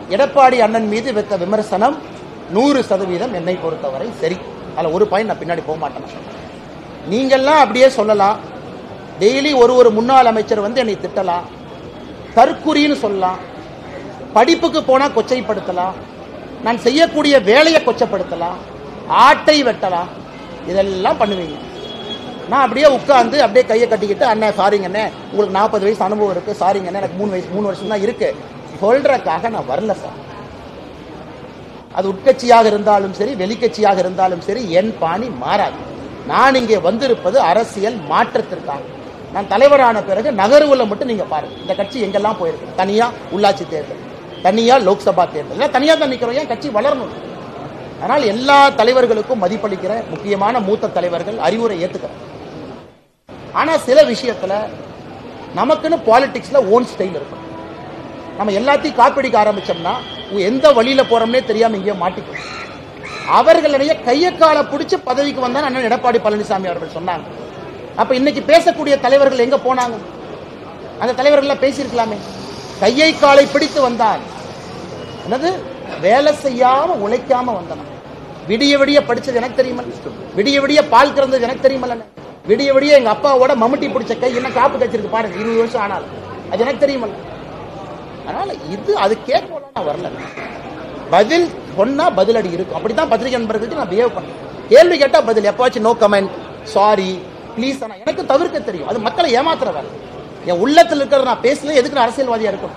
எடப்பாடி அண்ணன் மீது வைத்த விமர்சனம் 100% என்னை பொறுத்தவரை சரி. அதில் ஒரு பாயிண்ட் நான் பின்னாடி போக மாட்டேன். நீங்கள்லாம் அப்படியே சொல்லலாம், டெய்லி ஒரு முன்னாள் அமைச்சர் வந்து என்னை திட்டலாம், தற்குறின்னு சொல்லலாம், படிப்புக்கு போனா கொச்சைப்படுத்தலாம், நான் செய்யக்கூடிய வேலையை கொச்சப்படுத்தலாம், ஆட்டை வெட்டலாம், இதெல்லாம் பண்ணுவீங்க. நான் அப்படியே உட்கார்ந்து அப்படியே கையை கட்டிக்கிட்டு அண்ணன் சாரிங்க அண்ணே, உங்களுக்கு 40 வயசு அனுபவம் இருக்கு, சாரிங்க அண்ணே எனக்கு 3 வருஷம் தான் இருக்கு சொல்றதுக்காக நான் வரல சார். அது உட்கட்சியாக இருந்தாலும் சரி வெளிக்கட்சியாக இருந்தாலும் சரி என் பாணி மாறாது. நான் இங்கே வந்திருப்பது அரசியல் மாற்றத்திற்காக. நான் தலைவரான பிறகு நகர்வுல மட்டும் நீங்க பாருங்க, இந்த கட்சி எங்கெல்லாம் போயிருக்கு. தனியா உள்ளாட்சி தேர்தல், தனியா லோக்சபா தேர்தல், தனியா தான் நிக்கிறோம். ஏன் கட்சி வளரணும். அதனால் எல்லா தலைவர்களுக்கும் மதிப்பளிக்கிற முக்கியமான மூத்த தலைவர்கள் அறிவுரை ஏத்துக்கிறேன். ஆனா சில விஷயத்துல நமக்குன்னு பாலிடிக்ஸ்ல ஓன் ஸ்டைல் இருக்கும். நம்ம எல்லாத்தையும் காப்பிடிக்க ஆரம்பிச்சோம்னா எந்த வழியில போறோம்னே தெரியாம இங்கேயோ மாட்டிக்கும். அவர்களுடைய கையை காலை பிடிச்சு பதவிக்கு வந்தான் அண்ணன் எடப்பாடி பழனிசாமி அவர்கள் சொன்னாங்க. அப்ப இன்னைக்கு பேசக்கூடிய தலைவர்கள் எங்க போனாங்க? அந்த தலைவர்கள் பேசியிருக்கலாமே. கையை காலை பிடித்து வந்தான், என்னது வேலை செய்யாம உழைக்காம வந்தன. விடிய விடிய படிச்சது எனக்கு தெரியுமல், விடிய விடிய பால் கறந்தது எனக்கு தெரியுமல், விடிய விடிய எங்க அப்பாவோட மம்முட்டி பிடிச்ச கை என்ன காப்பு கச்சிருக்கு பாருங்க 20 வருஷம் ஆனாலும் அது எனக்கு தெரியுமல். அதனால இது அது கேட்கல, நான் வரல. பதில் சொன்னா பதிலடி இருக்கும். அப்படித்தான் பத்திரிகை நண்பர்களுக்கு நான் பிஹேவ் பண்ணேன். கேள்வி கேட்டா பதில், எப்பாச்சும் நோ கமெண்ட், சாரி, பிளீஸ். எனக்கு தவிர்க்க தெரியும். அது மக்களை ஏமாத்துற வேலை. என் உள்ளத்தில் இருக்கிறத நான் பேசல. எதுக்கு நான் அரசியல்வாதியா இருக்கும்?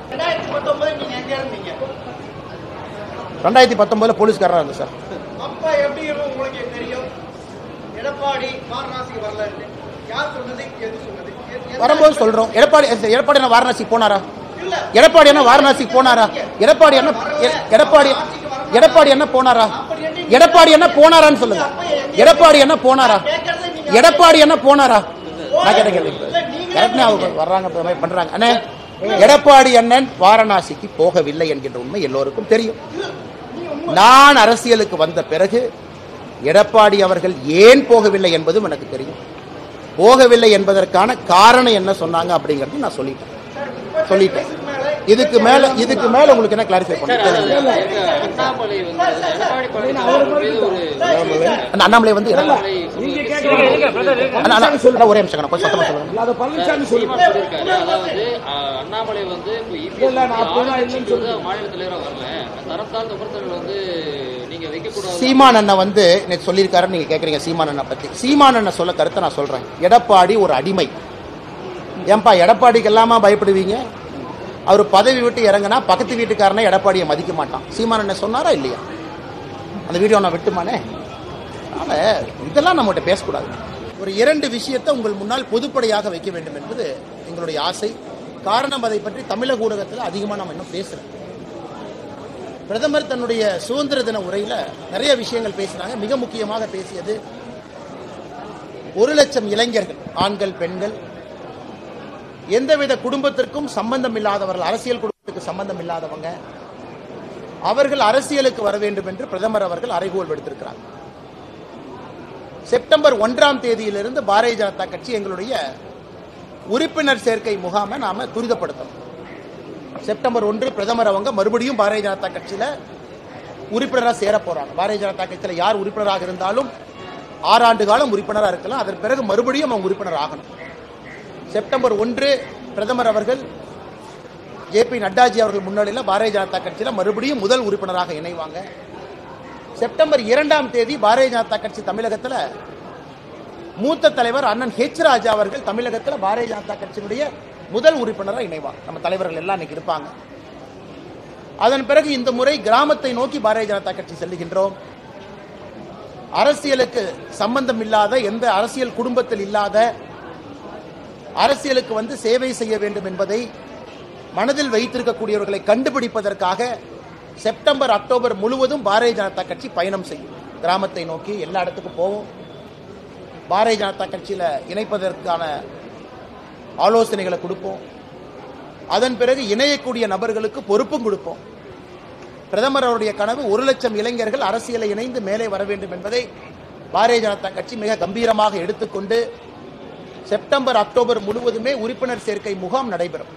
2019 போலீஸ்காரரா இருந்தேன் சார். அப்ப எப்படி இருக்கும் உங்களுக்கு தெரியும்? எடப்பாடி வாரணாசிக்கு வரல, யார் சொன்னது, எது சொன்னது? வரும்போது சொல்றோம். எடப்பாடி என்ன வாரணாசிக்கு போனாரா? எடப்பாடி என்ன வாரணாசிக்கு போனாரா? எடப்பாடி என்ன போனாரா? எடப்பாடி என்ன போனாரான்னு சொல்லுங்க. எடப்பாடி என்ன போனாரா? எடப்பாடி என்ன போனாரா? நான் கேட்டேன். வர்றாங்க பண்றாங்க. அண்ணே, எடப்பாடி அண்ணன் வாரணாசிக்கு போகவில்லை என்கின்ற உண்மை எல்லோருக்கும் தெரியும். நான் அரசியலுக்கு வந்த பிறகு எடப்பாடி அவர்கள் ஏன் போகவில்லை என்பதும் எனக்கு தெரியும். போகவில்லை என்பதற்கான காரணம் என்ன சொன்னாங்க அப்படிங்கறது நான் சொல்லிட்டேன். இதுக்கு மேல உங்களுக்கு என்ன கிளாரிஃபை பண்ண? அண்ணாமலை வந்து ஒரே நிமிஷம் கொஞ்சம் சத்தமா சொல்லுங்க. சீமான் அண்ணன் வந்து நேற்று சொல்லியிருக்காரு. நீங்க கேக்குறீங்க சீமான் அண்ணன் பத்தி. சீமான் அண்ணன் சொல்ல கருத்தை நான் சொல்றேன். எடப்பாடி ஒரு அடிமை. ஏன்பா எடப்பாடிக்கு எல்லாமா பயப்படுவீங்க? அவர் பதவி விட்டு இறங்கினா பக்கத்து வீட்டுக்காரனை எடப்பாடியை மதிக்க மாட்டான். சீமான் என்ன சொன்னாரா இல்லையா? அந்த வீடியோ நான் விட்டுமானே. அதனால இதெல்லாம் நம்மகிட்ட பேசக்கூடாது. ஒரு 2 விஷயத்தை உங்கள் முன்னால் பொதுப்படையாக வைக்க வேண்டும் என்பது எங்களுடைய ஆசை. காரணம் அதை பற்றி தமிழக ஊடகத்தில் அதிகமாக நம்ம இன்னும் பேசுறோம். பிரதமர் தன்னுடைய சுதந்திர தின உரையில நிறைய விஷயங்கள் பேசினாங்க. மிக முக்கியமாக பேசியது 1 லட்சம் இளைஞர்கள், ஆண்கள் பெண்கள், எந்தவித குடும்பத்திற்கும் சம்பந்தம் இல்லாதவர்கள், அரசியல் குடும்பத்துக்கு சம்பந்தம் இல்லாதவங்க, அவர்கள் அரசியலுக்கு வர வேண்டும் என்று பிரதமர் அவர்கள் அறைகோல் விடுத்திருக்கிறார். செப்டம்பர் 1ஆம் தேதியிலிருந்து பாரதிய ஜனதா கட்சி எங்களுடைய உறுப்பினர் சேர்க்கை முகாமை நாம துரிதப்படுத்தணும். செப்டம்பர் 1 பிரதமர் அவங்க மறுபடியும் பாரதிய ஜனதா கட்சியில உறுப்பினராக சேர போறாங்க. பாரதிய ஜனதா கட்சியில யார் உறுப்பினராக இருந்தாலும் 6 ஆண்டு காலம் உறுப்பினராக இருக்கலாம். அதன் பிறகு மறுபடியும் அவங்க உறுப்பினர் ஆகணும். செப்டம்பர் 1 பிரதமர் அவர்கள் ஜே.பி. நட்டாஜி அவர்கள் முன்னிலையில் பாரதிய ஜனதா கட்சியில மறுபடியும் முதல் உறுப்பினராக இணைவாங்க. செப்டம்பர் 2ஆம் தேதி பாரதிய ஜனதா கட்சி தமிழகத்தில் மூத்த தலைவர் அண்ணன் ஹெச் ராஜா அவர்கள் தமிழகத்தில் பாரதிய ஜனதா கட்சியினுடைய முதல் உறுப்பினராக இணைவாங்க. நம்ம தலைவர்கள் எல்லாம் இன்னைக்கு இருப்பாங்க. அதன் பிறகு இந்த முறை கிராமத்தை நோக்கி பாரதிய ஜனதா கட்சி செல்லுகின்றோம். அரசியலுக்கு சம்பந்தம் இல்லாத, எந்த அரசியல் குடும்பத்தில் இல்லாத, அரசியலுக்கு வந்து சேவை செய்ய வேண்டும் என்பதை மனதில் வைத்திருக்கக்கூடியவர்களை கண்டுபிடிப்பதற்காக செப்டம்பர் அக்டோபர் முழுவதும் பாரதிய ஜனதா கட்சி பயணம் செய்யும். கிராமத்தை நோக்கி எல்லா இடத்துக்கும் போவோம். பாரதிய ஜனதா கட்சியில இணைப்பதற்கான ஆலோசனைகளை கொடுப்போம். அதன் பிறகு இணையக்கூடிய நபர்களுக்கு பொறுப்பும் கொடுப்போம். பிரதமர் அவருடைய கனவு 1 லட்சம் இளைஞர்கள் அரசியலை இணைந்து மேலே வர வேண்டும் என்பதை பாரதிய ஜனதா கட்சி மிக கம்பீரமாக எடுத்துக்கொண்டு செப்டம்பர் அக்டோபர் முழுவதுமே உறுப்பினர் சேர்க்கை முகாம் நடைபெறும்.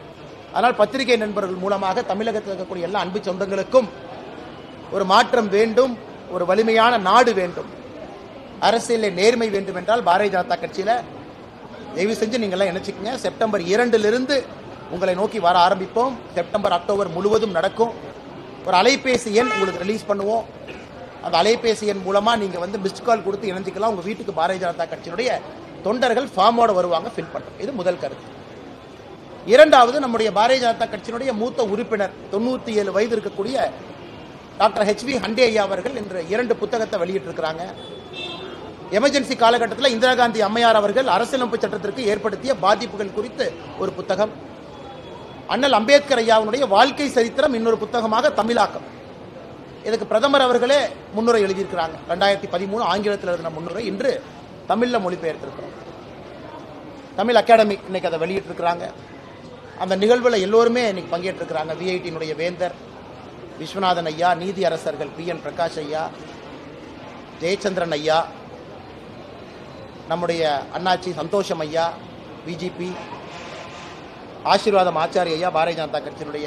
அதனால் பத்திரிகை நண்பர்கள் மூலமாக தமிழகத்தில் இருக்கக்கூடிய எல்லா அன்பு சொந்தங்களுக்கும் ஒரு மாற்றம் வேண்டும், ஒரு வலிமையான நாடு வேண்டும், அரசியலில் நேர்மை வேண்டும் என்றால் பாரதிய ஜனதா கட்சியில் தயவு செஞ்சு நீங்கள்லாம் நினைச்சுக்கங்க. செப்டம்பர் 2 உங்களை நோக்கி வர ஆரம்பிப்போம். செப்டம்பர் அக்டோபர் முழுவதும் நடக்கும். ஒரு அலைபேசி எண் உங்களுக்கு ரிலீஸ் பண்ணுவோம். அந்த அலைபேசி எண் மூலமா நீங்க மிஸ்ட் கால் கொடுத்து இணைஞ்சிக்கலாம். உங்க வீட்டுக்கு பாரதிய ஜனதா கட்சியினுடைய தொண்டர்கள் ஃபார்மோட வருவாங்க, ஃபில் பண்ணுறோம். இது முதல் கருத்து. இரண்டாவது, நம்முடைய பாரதிய ஜனதா கட்சியினுடைய மூத்த உறுப்பினர் 97 வயது இருக்கக்கூடிய டாக்டர் HV ஹண்டே ஐயா அவர்கள் இன்று 2 புத்தகத்தை வெளியிட்டிருக்கிறாங்க. எமர்ஜென்சி காலகட்டத்தில் இந்திரா காந்தி அம்மையார் அவர்கள் அரசியலமைப்பு சட்டத்திற்கு ஏற்படுத்திய பாதிப்புகள் குறித்து ஒரு புத்தகம், அண்ணல் அம்பேத்கர் ஐயாவுடைய வாழ்க்கை சரித்திரம் இன்னொரு புத்தகமாக தமிழாக்கம். இதுக்கு பிரதமர் அவர்களே முன்னுரை எழுதியிருக்கிறாங்க. 2013 ஆங்கிலத்தில் எழுதின முன்னுரை இன்று தமிழில் மொழிபெயர்த்திருக்கிறோம். தமிழ் அகாடமி இன்னைக்கு அதை வெளியிட்டிருக்கிறாங்க. அந்த நிகழ்வில் எல்லோருமே இன்னைக்கு பங்கேற்றிருக்கிறாங்க. விஐடியினுடைய வேந்தர் விஸ்வநாதன் ஐயா, நீதி அரசர்கள் PN பிரகாஷ் ஐயா, ஜெயச்சந்திரன் ஐயா, நம்முடைய அண்ணாச்சி சந்தோஷம் ஐயா, BJP ஆசீர்வாதம் ஆச்சாரிய ஐயா, பாரதிய ஜனதா கட்சியினுடைய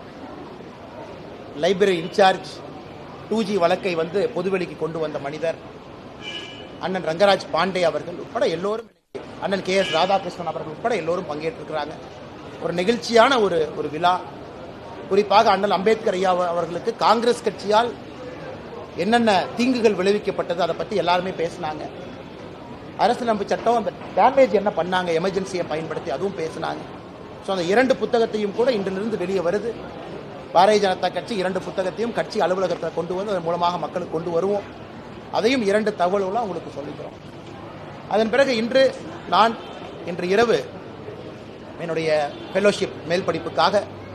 லைப்ரரி இன்சார்ஜ், 2G வழக்கை பொதுவெளிக்கு கொண்டு வந்த மனிதர் அண்ணன் ரங்கராஜ் பாண்டே அவர்கள் உட்பட எல்லோரும், அண்ணன் KS ராதாகிருஷ்ணன் அவர்கள் உட்பட எல்லோரும் பங்கேற்றிருக்கிறாங்க. ஒரு நெகிழ்ச்சியான ஒரு விழா. குறிப்பாக அண்ணல் அம்பேத்கர் ஐயா அவர்களுக்கு காங்கிரஸ் கட்சியால் என்னென்ன தீங்குகள் விளைவிக்கப்பட்டது அதை பற்றி எல்லாருமே பேசினாங்க. அரசியலமைப்பு சட்டம் அந்த டேமேஜ் என்ன பண்ணாங்க எமர்ஜென்சியை பயன்படுத்தி, அதுவும் பேசினாங்க. ஸோ அந்த 2 புத்தகத்தையும் கூட இன்றிலிருந்து வெளியே வருது. பாரதிய ஜனதா கட்சி 2 புத்தகத்தையும் கட்சி அலுவலகத்தில் கொண்டு வந்து அதன் மூலமாக மக்களுக்கு கொண்டு வருவோம். அதையும் 2 தகவல்களாக உங்களுக்கு சொல்லிக்கிறோம். அதன் பிறகு இன்று இரவு என்னுடைய ஃபெலோஷிப் மேல் படிப்புக்காக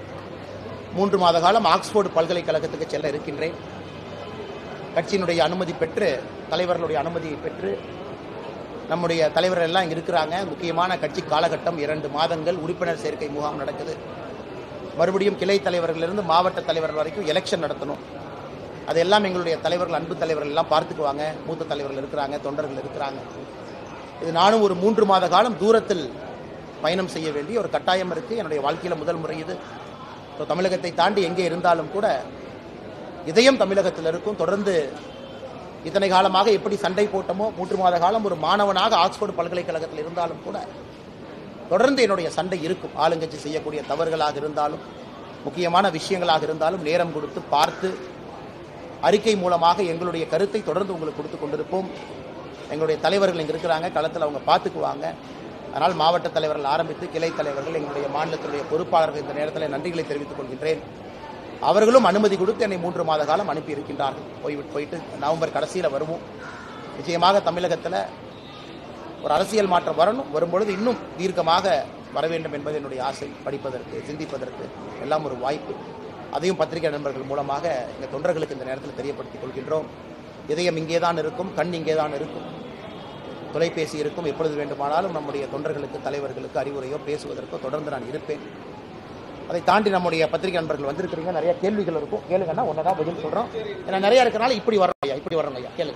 3 மாத காலம் ஆக்ஸ்போர்டு பல்கலைக்கழகத்துக்கு செல்ல இருக்கின்றேன். கட்சியினுடைய அனுமதி பெற்று, தலைவர்களுடைய அனுமதியை பெற்று, நம்முடைய தலைவர்கள் எல்லாம் இங்கே இருக்கிறாங்க. முக்கியமான கட்சி காலகட்டம் 2 மாதங்கள் உறுப்பினர் சேர்க்கை முகாம் நடக்குது. மறுபடியும் கிளை தலைவர்களிலிருந்து மாவட்ட தலைவர்கள் வரைக்கும் எலெக்ஷன் நடத்தணும். அதெல்லாம் எங்களுடைய தலைவர்கள், அன்பு தலைவர்கள் எல்லாம் பார்த்துக்குவாங்க. மூத்த தலைவர்கள் இருக்கிறாங்க, தொண்டர்கள் இருக்கிறாங்க. இது நானும் ஒரு 3 மாத காலம் தூரத்தில் பயணம் செய்ய வேண்டிய ஒரு கட்டாயம் இருக்குது. என்னுடைய வாழ்க்கையில் முதல் முறை இது. தமிழகத்தை தாண்டி எங்கே இருந்தாலும் கூட இதயம் தமிழகத்தில் இருக்கும். தொடர்ந்து இத்தனை காலமாக எப்படி சண்டை போட்டமோ, 3 மாத காலம் ஒரு மாணவனாக ஆக்ஸ்போர்டு பல்கலைக்கழகத்தில் இருந்தாலும் கூட தொடர்ந்து என்னுடைய சண்டை இருக்கும். ஆளுங்கட்சி செய்யக்கூடிய தவறுகளாக இருந்தாலும், முக்கியமான விஷயங்களாக இருந்தாலும் நேரம் கொடுத்து பார்த்து அறிக்கை மூலமாக எங்களுடைய கருத்தை தொடர்ந்து உங்களுக்கு கொடுத்து கொண்டிருப்போம். எங்களுடைய தலைவர்கள் இங்கே இருக்கிறாங்க, களத்தில் அவங்க பார்த்துக்குவாங்க. அதனால் மாவட்ட தலைவர்கள் ஆரம்பித்து கிளை தலைவர்கள், எங்களுடைய மாநிலத்தினுடைய பொறுப்பாளர்கள் இந்த நேரத்தில் நன்றிகளை தெரிவித்துக் கொள்கின்றேன். அவர்களும் அனுமதி கொடுத்து என்னை 3 மாத காலம் அனுப்பி இருக்கின்றார்கள். போயிட்டு நவம்பர் கடைசியில் வருவோம். நிச்சயமாக தமிழகத்தில் ஒரு அரசியல் மாற்றம் வரும்பொழுது இன்னும் தீர்க்கமாக வர வேண்டும் என்பது என்னுடைய ஆசை. படிப்பதற்கு, சிந்திப்பதற்கு எல்லாம் ஒரு வாய்ப்பு. அதையும் பத்திரிகை நண்பர்கள் மூலமாக எங்கள் தொண்டர்களுக்கு இந்த நேரத்தில் தெரியப்படுத்திக் கொள்கின்றோம். இதயம் இங்கே தான் இருக்கும், கண் இங்கே தான் இருக்கும், தொலைபேசி இருக்கும். எப்பொழுது வேண்டுமானாலும் நம்முடைய தொண்டர்களுக்கு, தலைவர்களுக்கு அறிவுரையோ பேசுவதற்கோ தொடர்ந்து நான் இருப்பேன். அதை தாண்டி நம்முடைய பத்திரிகை நண்பர்கள் வந்திருக்கிறீங்க, நிறைய கேள்விகள் இருக்கும். கேளுங்கன்னா ஒன்னதான் பதில் சொல்றோம். ஏன்னா நிறைய இருக்கிறனால இப்படி வரோம் ஐயா கேளுங்க.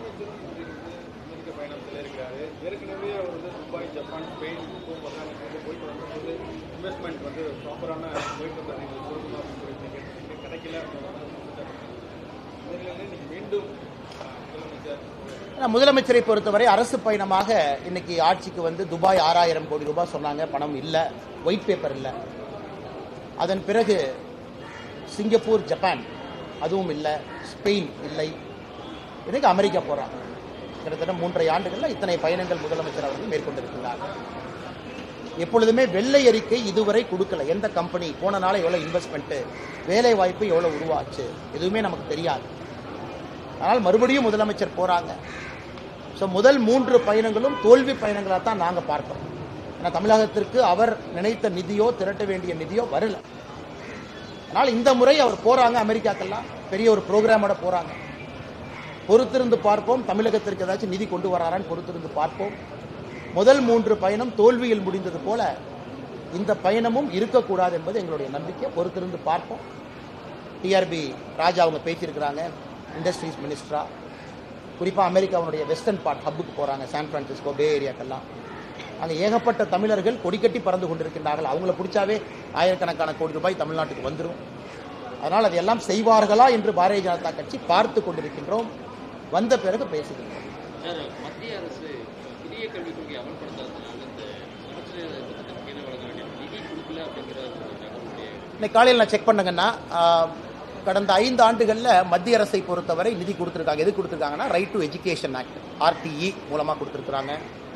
முதலமைச்சரை பொறுத்தவரை அரசு பயணமாக இன்னைக்கு ஆட்சிக்கு துபாய் 6000 கோடி ரூபாய் சொன்னாங்க. பணம் இல்லை, ஒயிட் பேப்பர் இல்லை. அதன் பிறகு சிங்கப்பூர், ஜப்பான் அதுவும் இல்லை, ஸ்பெயின் இல்லை, இன்னைக்கு அமெரிக்கா போறாங்க. கிட்டத்தட்ட 3.5 ஆண்டுகளில் இத்தனை பயணங்கள் முதலமைச்சர் அவர்கள் மேற்கொண்டிருக்கிறார். எப்பொழுதுமே வெள்ளை அறிக்கை இதுவரை கொடுக்கல. எந்த கம்பெனி போன நாள எவ்வளவு இன்வெஸ்ட்மெண்ட், வேலை வாய்ப்பு எவ்வளவு உருவாச்சு, எதுவுமே நமக்கு தெரியாது. ஆனால் மறுபடியும் முதலமைச்சர் போறாங்க. ஸோ முதல் 3 பயணங்களும் தோல்வி பயணங்களாக தான் நாங்கள் பார்க்கிறோம். ஏன்னா தமிழகத்திற்கு அவர் நினைத்த நிதியோ, திரட்ட வேண்டிய நிதியோ வரல. ஆனால் இந்த முறை அவர் போறாங்க அமெரிக்காக்கெல்லாம், பெரிய ஒரு ப்ரோக்ராமோட போறாங்க. பொறுத்திருந்து பார்ப்போம். தமிழகத்திற்கு ஏதாச்சும் நிதி கொண்டு வராரான்னு பொறுத்திருந்து பார்ப்போம். முதல் 3 பயணம் தோல்வியில் முடிந்தது போல இந்த பயணமும் இருக்கக்கூடாது என்பது எங்களுடைய நம்பிக்கை. பொறுத்திருந்து பார்ப்போம். TRB ராஜா அவங்க பேசியிருக்கிறாங்க, இண்டஸ்ட்ரீஸ் மினிஸ்டரா. குறிப்பாக அமெரிக்காவுடைய வெஸ்டர்ன் பார்ட் ஹப்புக்கு போகிறாங்க, சான் பிரான்சிஸ்கோ, பே ஏரியாக்கெல்லாம். அங்கே ஏகப்பட்ட தமிழர்கள் கொடிக்கட்டி பறந்து கொண்டிருக்கின்றார்கள். அவங்கள பிடிச்சாவே ஆயிரக்கணக்கான கோடி ரூபாய் தமிழ்நாட்டுக்கு வந்துடும். அதனால் அதையெல்லாம் செய்வார்களா என்று பாரதிய ஜனதா கட்சி பார்த்து கொண்டிருக்கின்றோம். வந்த பிறகு பேசுகின்றோம். மத்திய அரசு புதிய கல்விக் கொள்கை அமல்படுத்தாததுனால இந்த சமச்சீர் திட்டத்திற்கு கீழே வழங்க வேண்டிய நிதி கொடுக்கல அப்படிங்கிற இன்னைக்கு காலையில் நான் செக் பண்ணுங்கன்னா கடந்த 5 ஆண்டுகளில் மத்திய அரசை பொறுத்தவரை நிதி கொடுத்துருக்காங்க. எது கொடுத்துருக்காங்கன்னா right to education act RTE மூலமாக கொடுத்துருக்குறாங்க.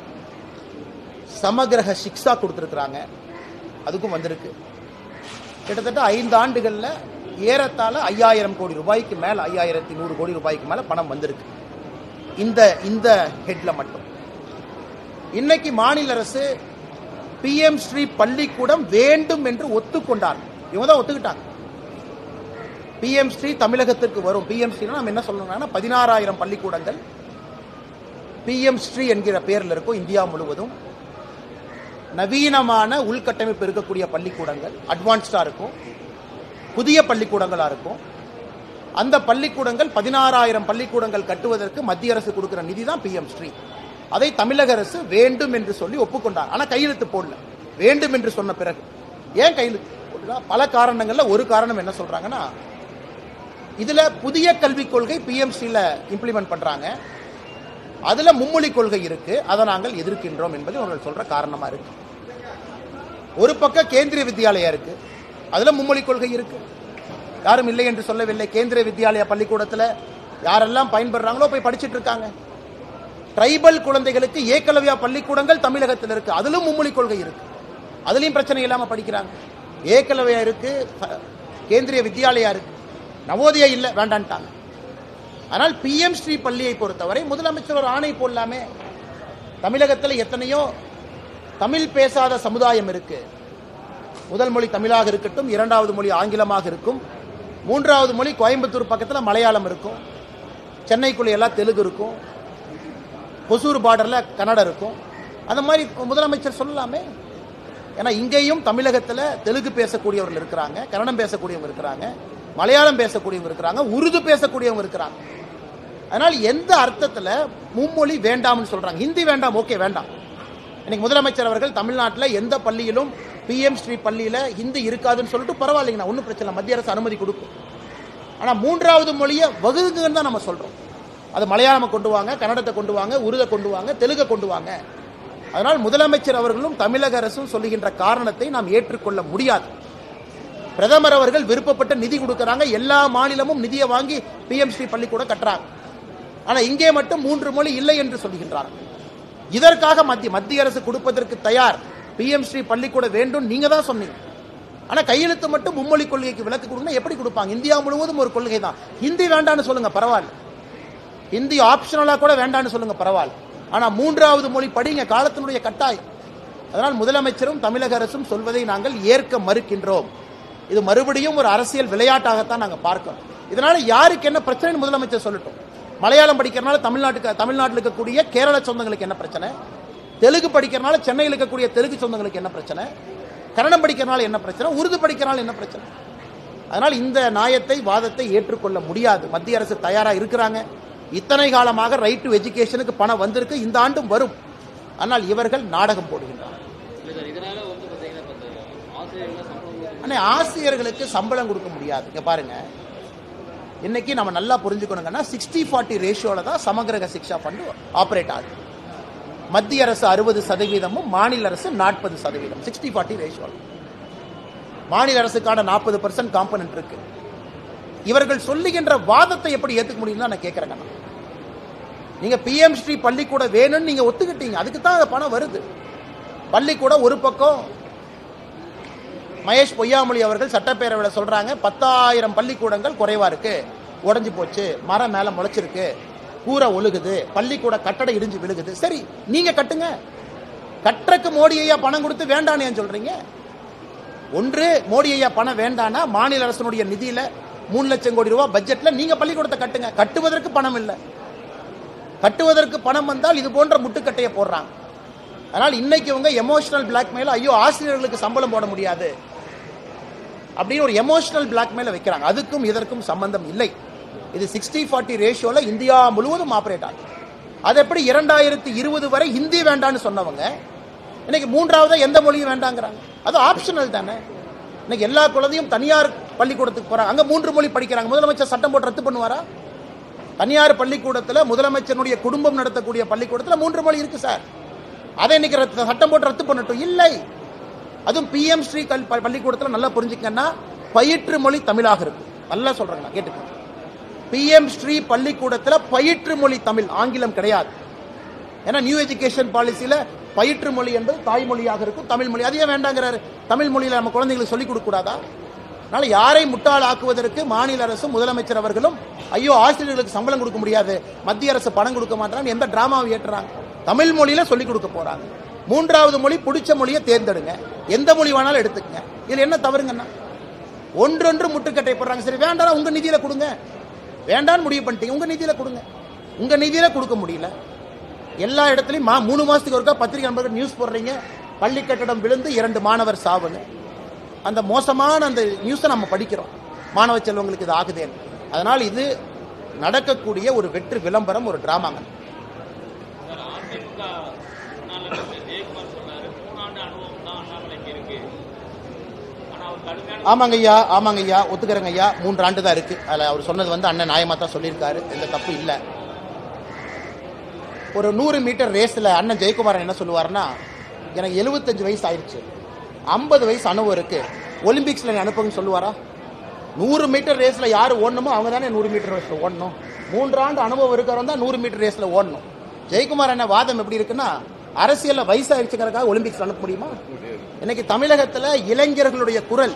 சமகிரக சிக்ஷா கொடுத்துருக்குறாங்க, அதுக்கும் வந்திருக்கு. கிட்டத்தட்ட 5 ஆண்டுகளில் ஏறத்தாழ 5000 கோடி ரூபாய்க்கு மேலே 5100 கோடி ரூபாய்க்கு மேலே பணம் வந்திருக்கு இந்த ஹெட்ல மட்டும். இன்னைக்கு மாநில அரசு PM ஸ்ரீ பள்ளிக்கூடம் வேண்டும் என்று ஒத்துக்கொண்டார். இவங்க தான் ஒத்துக்கிட்டாங்க. PM ஸ்ரீ தமிழகத்திற்கு வரும். PM ஸ்ரீ நம்ம என்ன சொல்லணும்னா 16000 பள்ளிக்கூடங்கள் PM ஸ்ரீ என்கிற பெயரில் இருக்கும். இந்தியா முழுவதும் நவீனமான உள்கட்டமைப்பு இருக்கக்கூடிய பள்ளிக்கூடங்கள், அட்வான்ஸ்டா இருக்கும், புதிய பள்ளிக்கூடங்களா இருக்கும். அந்த பள்ளிக்கூடங்கள் 16000 பள்ளிக்கூடங்கள் கட்டுவதற்கு மத்திய அரசு கொடுக்கிற நிதி தான் PM ஸ்ரீ. அதை தமிழக அரசு வேண்டும் என்று சொல்லி ஒப்புக்கொண்டார். ஆனா கையெழுத்து போடல. வேண்டும் என்று சொன்ன பிறகு ஏன் கையெழுத்து போடல? பல காரணங்கள்ல ஒரு காரணம் என்ன சொல்றாங்கன்னா, இதுல புதிய கல்விக் கொள்கை PM ஸ்ரீல இம்ப்ளிமெண்ட் பண்றாங்க, அதுல மும்மொழி கொள்கை இருக்கு, அதை நாங்கள் எதிர்க்கின்றோம் என்பது அவர்கள் சொல்ற காரணமா இருக்கு. ஒரு பக்கம் கேந்திரிய வித்யாலயா இருக்கு, அதுல மும்மொழி கொள்கை இருக்கு, யாரும் இல்லை என்று சொல்லவில்லை. கேந்திரிய வித்யாலயா பள்ளிக்கூடத்துல யாரெல்லாம் பயன்படுறாங்களோ போய் படிச்சுட்டு இருக்காங்க. ட்ரைபல் குழந்தைகளுக்கு ஏகலவ்யா பள்ளிக்கூடங்கள் தமிழகத்தில் இருக்கு, அதிலும் மும்மொழி கொள்கை இருக்கு, அதுலயும் பிரச்சனை இல்லாம படிக்கிறாங்க. ஏகலவ்யா இருக்கு, கேந்திரிய வித்யாலயா இருக்கு, நவோதயா இல்ல வேண்டான்ட்டாங்க. ஆனால் PM ஸ்ரீ பள்ளியை பொறுத்தவரை முதலமைச்சர் ஒரு ஆணை போடலாமே. தமிழகத்தில் எத்தனையோ தமிழ் பேசாத சமுதாயம் இருக்கு. முதல் மொழி தமிழாக இருக்கட்டும், 2வது மொழி ஆங்கிலமாக இருக்கும், 3வது மொழி கோயம்புத்தூர் பக்கத்தில் மலையாளம் இருக்கும், சென்னைக்குள்ள எல்லாம் தெலுங்கு இருக்கும், ஒசூர் பார்டர்ல கன்னடம் இருக்கும். அந்த மாதிரி முதலமைச்சர் சொல்லலாமே. ஏன்னா இங்கேயும் தமிழகத்தில் தெலுங்கு பேசக்கூடியவர்கள் இருக்கிறாங்க, கன்னடம் பேசக்கூடியவங்க இருக்கிறாங்க, மலையாளம் பேசக்கூடியவங்க இருக்கிறாங்க, உருது பேசக்கூடியவங்க இருக்கிறாங்க. அதனால் எந்த அர்த்தத்தில் மும்மொழி வேண்டாம்னு சொல்றாங்க? ஹிந்தி வேண்டாம், ஓகே வேண்டாம். இன்னைக்கு முதலமைச்சர் அவர்கள் தமிழ்நாட்டில் எந்த பள்ளியிலும் PM ஸ்ரீ பள்ளியில ஹிந்தி இருக்காதுன்னு சொல்லிட்டு பரவாயில்லைங்கண்ணா, ஒன்றும் பிரச்சனை, மத்திய அரசு அனுமதி கொடுக்கும். ஆனால் 3வது மொழியை வகுங்குன்னு தான் நம்ம சொல்றோம். அது மலையாளம் கொண்டு வாங்க, கன்னடத்தை கொண்டு வாங்க, உருதை கொண்டு வாங்க, தெலுங்கை கொண்டு வாங்க. அதனால் முதலமைச்சர் அவர்களும் தமிழக அரசும் சொல்லுகின்ற காரணத்தை நாம் ஏற்றுக்கொள்ள முடியாது. பிரதமர் அவர்கள் விருப்பப்பட்ட நிதி கொடுக்கறாங்க, எல்லா மாநிலமும் நிதியை வாங்கி PM ஸ்ரீ பள்ளி கூட கட்டுறாங்க. ஆனா இங்கே மட்டும் 3 மொழி இல்லை என்று சொல்லுகின்றார்கள். இதற்காக மத்திய அரசு கொடுப்பதற்கு தயார். PM ஸ்ரீ பள்ளிக்கூட வேண்டும் நீங்க தான் சொன்னீங்க. ஆனா கையெழுத்து மட்டும் மும்மொழி கொள்கைக்கு விலக்கு கொடுக்கணும், எப்படி கொடுப்பாங்க? இந்தியா முழுவதும் ஒரு கொள்கை தான். ஹிந்தி வேண்டான்னு சொல்லுங்க பரவாயில்ல, ஹிந்தி ஆப்ஷனலா கூட வேண்டான்னு சொல்லுங்க பரவாயில்ல. ஆனா 3வது மொழி படிங்க, காலத்தினுடைய கட்டாயம். அதனால் முதலமைச்சரும் தமிழக அரசும் சொல்வதை நாங்கள் ஏற்க மறுக்கின்றோம். இது மறுபடியும் ஒரு அரசியல் விளையாட்டாகத்தான் நாங்கள் பார்க்கிறோம். இதனால யாருக்கு என்ன பிரச்சனை முதலமைச்சர் சொல்லட்டும். மலையாளம் படிக்கிறனால தமிழ்நாட்டில் இருக்கக்கூடிய கேரள சொந்தங்களுக்கு என்ன பிரச்சனை? தெலுங்கு படிக்கிறனால சென்னையில் இருக்கக்கூடிய தெலுங்கு சொந்தங்களுக்கு என்ன பிரச்சனை? கன்னடம் படிக்கிறனால என்ன பிரச்சனை? உருது படிக்கிறனால என்ன பிரச்சனை? அதனால் இந்த நியாயத்தை, வாதத்தை ஏற்றுக்கொள்ள முடியாது. மத்திய அரசு தயாரா இருக்கிறாங்க. இத்தனை காலமாக ரைட் டு எஜுகேஷனுக்கு பணம் வந்திருக்கு, இந்த ஆண்டும் வரும். ஆனால் இவர்கள் நாடகம் போடுகின்றனர். ஆசிரியர்களுக்கு சம்பளம் கொடுக்க முடியாது. இங்க பாருங்க, இன்னைக்கு நம்ம நல்லா புரிஞ்சுக்கணுங்கன்னா 60-40 ரேஷியோல தான் சமகிரக சிக்ஷா ஃபண்ட் ஆபரேட் ஆகுது. மத்திய அரசு 60%, மாநில அரசு 40%. 60-40 ரேஷியோல மாநில அரசுக்கான 40% காம்பனன்ட் இருக்கு. இவர்கள் சொல்லுகின்ற வாதத்தை எப்படி ஏத்துக்க முடியும் நான் கேட்கிறேன். நீங்க PM ஸ்ரீ பள்ளிக்கூட வேணும்னு நீங்க ஒத்துக்கிட்டீங்க, அதுக்கு தான் பணம் வருது. பள்ளிக்கூட ஒரு பக்கம் மகேஷ் பொய்யாமொழி அவர்கள் சட்டப்பேரவையில் சொல்றாங்க 10,000 பள்ளிக்கூடங்கள் குறைவா இருக்கு, உடஞ்சி போச்சு, மரம் மேல முளைச்சிருக்கு, கூரை ஒழுகுது, பள்ளிக்கூட கட்டடம் இடிஞ்சு விழுகுது. சரி, நீங்க கட்டுங்க. கட்டுறக்கு மோடி ஐயா பணம் கொடுத்து வேண்டான்னு ஏன் சொல்றீங்க? ஒன்று, மோடி ஐயா பணம் வேண்டானா மாநில அரசனுடைய நிதியில 3 லட்சம் கோடி ரூபாய் பட்ஜெட்ல நீங்க பள்ளிக்கூடத்தை கட்டுங்க. கட்டுவதற்கு பணம் இல்லை. கட்டுவதற்கு பணம் வந்தால் இது போன்ற முட்டுக்கட்டையை போடுறாங்க. அதனால் இன்னைக்கு இவங்க எமோஷனல் பிளாக்மெயில், ஐயோ ஆசிரியர்களுக்கு சம்பளம் போட முடியாது அப்படின்னு ஒரு எமோஷனல் பிளாக்மெயில வைக்கிறாங்க. அதுக்கும் இதற்கும் சம்பந்தம் இல்லை. இது 60-40 ரேஷியோல இந்தியா முழுவதும் ஆபரேட் ஆகும். அது எப்படி 2020 வரை ஹிந்தி வேண்டான்னு சொன்னவங்க இன்னைக்கு 3வது எந்த மொழியும் வேண்டாங்கிறாங்க? அது ஆப்ஷனல் தானே. இன்னைக்கு எல்லா குழந்தையும் தனியார் பள்ளிக்கூடத்துக்கு போறாங்க, அங்க 3 மொழி படிக்கிறாங்க. முதலமைச்சர் சட்டம் போட்டு ரத்து பண்ணுவாரா? தனியார் பள்ளிக்கூடத்தில் முதலமைச்சருடைய குடும்பம் நடத்தக்கூடிய பள்ளிக்கூடத்தில் 3 மொழி இருக்கு சார். அதை இன்னைக்கு சட்டம் போட்டு ரத்து பண்ணட்டும். இல்லை, அதுவும் PM ஸ்ரீ பள்ளிக்கூடத்தில் நல்லா புரிஞ்சுக்கன்னா பயிற்று மொழி தமிழாக இருக்கு. நல்லா சொல்றாங்க, நான் கேட்டுக்கேன். PM ஸ்ரீ பள்ளிக்கூடத்தில் பயிற்று மொழி தமிழ், ஆங்கிலம் கிடையாது. ஏன்னா நியூ எஜுகேஷன் பாலிசியில பயிற்று மொழி என்பது தாய்மொழியாக இருக்கும், தமிழ் மொழி. அதையே வேண்டாங்கிறாரு. தமிழ் மொழியில நம்ம குழந்தைங்களுக்கு சொல்லிக் கொடுக்க கூடாதா? அதனால யாரை முட்டாள் ஆக்குவதற்கு மாநில அரசும் முதலமைச்சர் அவர்களும் ஐயோ ஆசிரியர்களுக்கு சம்பளம் கொடுக்க முடியாது, மத்திய அரசு பணம் கொடுக்க மாட்டாங்க, எந்த டிராமாவை ஏற்றுறாங்க? தமிழ் மொழியில சொல்லிக் கொடுக்க போறாங்க. 3வது மொழி பிடிச்ச மொழியை தேர்ந்தெடுங்க, எந்த மொழி வேணாலும் எடுத்துக்கங்க. இதுல என்ன தவறுங்கன்னா ஒன்றொன்று முட்டுக்கட்டை போடுறாங்க. சரி வேண்டாம், உங்க நிதியில கொடுங்க. வேண்டான்னு முடிவு பண்ணிட்டீங்க, உங்க நிதியில கொடுங்க. உங்க நிதியில கொடுக்க முடியல. எல்லா இடத்துலையும் 3 மாசத்துக்கு ஒருக்கா பத்திரிகை நண்பர்கள் நியூஸ் போடுறீங்க, பள்ளி கட்டடம் விழுந்து 2 மாணவர் சாவுன்னு. அந்த மோசமான அந்த நியூஸை நம்ம படிக்கிறோம், மாணவ செல்வங்களுக்கு இது ஆகுதே. அதனால் இது நடக்கக்கூடிய ஒரு வெற்று விளம்பரம், ஒரு டிராமாங்க. ஆமாங்க ஐயா, ஆமாங்க ஐயா, ஒத்துக்கிறேங்க ஐயா. 3 ஆண்டு தான் இருக்கு. அதில் அவர் சொன்னது அண்ணன் நியாயமா தான் சொல்லியிருக்காரு, எந்த தப்பு இல்லை. ஒரு 100 மீட்டர் ரேஸில் அண்ணன் ஜெயக்குமாரன் என்ன சொல்லுவார்னா, எனக்கு 75 வயசு ஆயிடுச்சு, 50 வயசு அனுபவம் இருக்கு, ஒலிம்பிக்ஸில் நீ அனுப்புங்கன்னு சொல்லுவாரா? 100 மீட்டர் ரேஸில் யார் ஓடணுமோ அவங்க தானே 100 மீட்டர் ரேஸில் ஓடணும். 3 ஆண்டு அனுபவம் இருக்கிறவங்க தான் 100 மீட்டர் ரேஸில் ஓடணும். ஜெயக்குமார் என்ன வாதம் எப்படி இருக்குன்னா, அரசியலில் வயசாயிருச்சுங்கிறதுக்காக ஒலிம்பிக்ஸ் அனுப்ப முடியுமா? இன்னைக்கு தமிழகத்தில் இளைஞர்களுடைய குரல்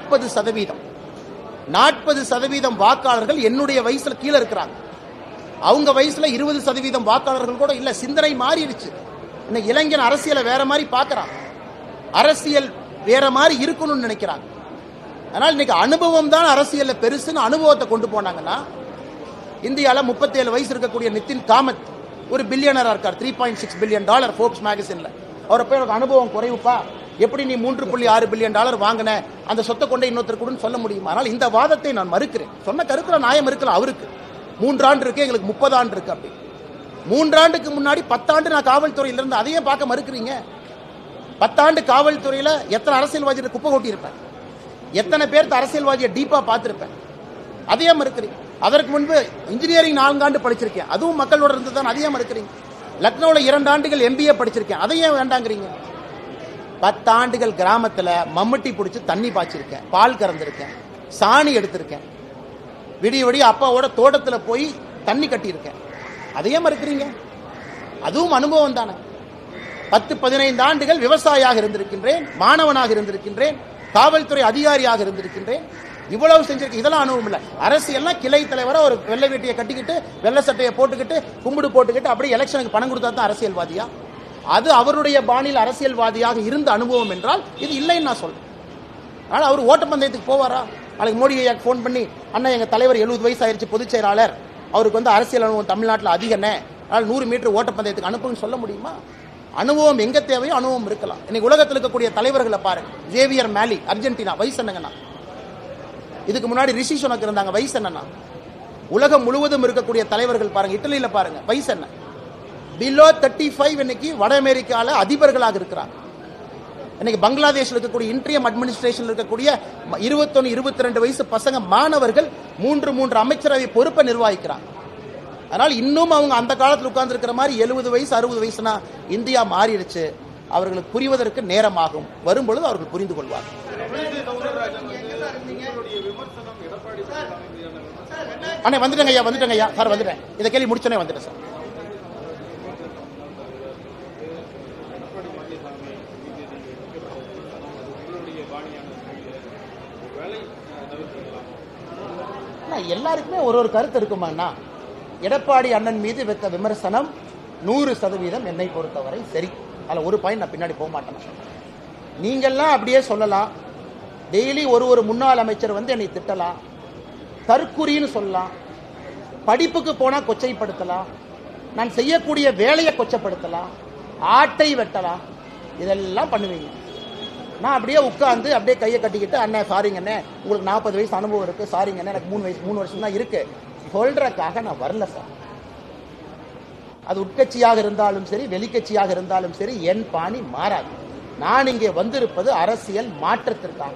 40% வாக்காளர்கள் என்னுடைய வயசுல கீழே இருக்கிறாங்க. அவங்க வயசுல 20% வாக்காளர்கள் கூட இல்ல. சிந்தனை மாறிடுச்சு. இன்னைக்கு இளைஞன் அரசியலை வேற மாதிரி பார்க்கறான், அரசியல் வேற மாதிரி இருக்கணும்னு நினைக்கிறாங்க. அதனால இன்னைக்கு அனுபவம் தான் அரசியல்ல பெருசுன்னு அனுபவத்தை கொண்டு போனாங்கன்னா, இந்தியாவில் 37 வயசு இருக்கக்கூடிய நிதின் காமத் ஒரு பில்லியனரா இருக்கார், $3.6 பில்லியன் ஃபோர்ப்ஸ் மேகசின்ல. அவரை போய் அனுபவம் குறைவுப்பா, எப்படி நீ $3.6 பில்லியன் வாங்கின, அந்த சொத்தை கொண்டே இன்னொருத்தர் கூட சொல்ல முடியுமா? ஆனால் இந்த வாதத்தை நான் மறுக்கிறேன். சொன்ன கருத்துல நியாயம் இருக்கலாம் அவருக்கு. 3 ஆண்டு இருக்கு, எங்களுக்கு 30 ஆண்டு இருக்கு. அப்படி 3 ஆண்டுக்கு முன்னாடி 10 ஆண்டு நான் காவல்துறையில இருந்து, அதையும் பார்க்க மறுக்கிறீங்க. 10 ஆண்டு காவல்துறையில எத்தனை அரசியல்வாதியை குப்பை கொட்டி இருப்பேன், எத்தனை பேர்த்து அரசியல்வாதியை டீப்பா பார்த்திருப்பேன், அதையே மறுக்கிறீங்க. அதற்கு முன்பு இன்ஜினியரிங் 4 ஆண்டு படிச்சிருக்கேன், அதுவும் மக்களோட இருந்து தான், அதையே மறுக்கிறீங்க. லக்னோவில் 2 ஆண்டுகள் MBA படிச்சிருக்கேன், அதையே வேண்டாங்கிறீங்க. 10 ஆண்டுகள் கிராமத்தில் மம்முட்டி பிடிச்சி தண்ணி பாய்ச்சிருக்கேன், பால் கறந்திருக்கேன், சாணி எடுத்திருக்கேன், விடிய விடிய அப்பாவோட தோட்டத்தில் போய் தண்ணி கட்டியிருக்கேன், அதையே மறுக்கிறீங்க. அதுவும் அனுபவம் தானே. 10-15 ஆண்டுகள் விவசாயியாக இருந்திருக்கின்றேன், மாணவனாக இருந்திருக்கின்றேன், காவல்துறை அதிகாரியாக இருந்திருக்கின்றேன். இவ்வளவு செஞ்சிருக்க, இதெல்லாம் அனுபவம் இல்லை. அரசியல்லாம் கிளை தலைவரை ஒரு வெள்ளை வேட்டியை கட்டிக்கிட்டு வெள்ளை சட்டையை போட்டுக்கிட்டு கும்பிடு போட்டுக்கிட்டு அப்படியே எலெக்ஷனுக்கு பணம் கொடுத்தா தான் அரசியல்வாதியா? அது அவருடைய பாணியில் அரசியல்வாதியாக இருந்த அனுபவம் என்றால் இது இல்லைன்னு நான் சொல்றேன். ஆனால் அவர் ஓட்டப்பந்தயத்துக்கு போவாரா? நாளைக்கு மோடி ஐயாக்கு ஃபோன் பண்ணி, அண்ணா எங்க தலைவர் 70 வயசு ஆயிடுச்சு, பொதுச் செயலாளர், அவருக்கு அரசியல் அனுபவம் தமிழ்நாட்டில் அதிகண்ணே, அதனால் 100 மீட்டர் ஓட்டப்பந்தயத்துக்கு அனுப்புன்னு சொல்ல முடியுமா? அனுபவம் எங்க தேவையோ அனுபவம் இருக்கலாம். இன்னைக்கு உலகத்தில் இருக்கக்கூடிய தலைவர்களை பாருங்க. ஜேவியர் மேலி, அர்ஜென்டினா, வயசு என்னங்கண்ணா? இதுக்கு முன்னாடி ரிஷி சுனக் இருந்தாங்க, வயசு என்னன்னா? உலகம் முழுவதும் இருக்கக்கூடிய தலைவர்கள் பாருங்க. இட்டலியில பாருங்க, வயசு என்ன? பிலோ 35 இன்னைக்கு வட அமெரிக்கால அதிபர்களாக இருக்கிறாங்க. இன்னைக்கு பங்களாதேஷில் இருக்கக்கூடிய இன்ட்ரியம் அட்மினிஸ்ட்ரேஷன் இருக்கக்கூடிய 21-22 வயசு பசங்க மாணவர்கள் 3 அமைச்சரவை பொறுப்பை நிர்வகிக்கிறாங்க. அதனால் இன்னும் அவங்க அந்த காலத்தில் உட்கார்ந்து இருக்கிற மாதிரி 70 வயசு 60 வயசுனா இந்தியா மாறிடுச்சு. அவர்களுக்கு புரிவதற்கு நேரமாகும், வரும்பொழுது அவர்கள் புரிந்து கொள்வார். அண்ணே வந்துட்டேங்க ஐயா சார், வந்துட்டேன். இதை கேள்வி முடிச்சோன்னே வந்துட்டேன் சார். எல்லாருக்குமே ஒரு கருத்து இருக்குமாண்ணா. எடப்பாடி அண்ணன் மீது வைத்த விமர்சனம் 100% என்னை பொறுத்தவரை சரி. அதில் ஒரு பாயிண்ட் நான் பின்னாடி போக மாட்டேன். நீங்கள்லாம் அப்படியே சொல்லலாம், டெய்லி ஒரு முன்னாள் அமைச்சர் என்னை திட்டலாம், தற்குறின்னு சொல்லலாம், படிப்புக்கு போனா கொச்சைப்படுத்தலாம், நான் செய்யக்கூடிய வேலையை கொச்சப்படுத்தலாம், ஆட்டை வெட்டலாம், இதெல்லாம் பண்ணுவீங்க. நான் அப்படியே உட்கார்ந்து அப்படியே கையை கட்டிக்கிட்டு, அண்ணே சாரிங்க அண்ணே, உங்களுக்கு 40 வயசு அனுபவம் இருக்கு, சாரிங்க அண்ணே எனக்கு 3 வருஷம் தான் இருக்கு சொல்றதுக்காக நான் வரல சார். அது உட்கட்சியாக இருந்தாலும் சரி, வெளிக்கட்சியாக இருந்தாலும் சரி, என் பாணி மாறாது. நான் இங்கே வந்திருப்பது அரசியல் மாற்றத்திற்காக.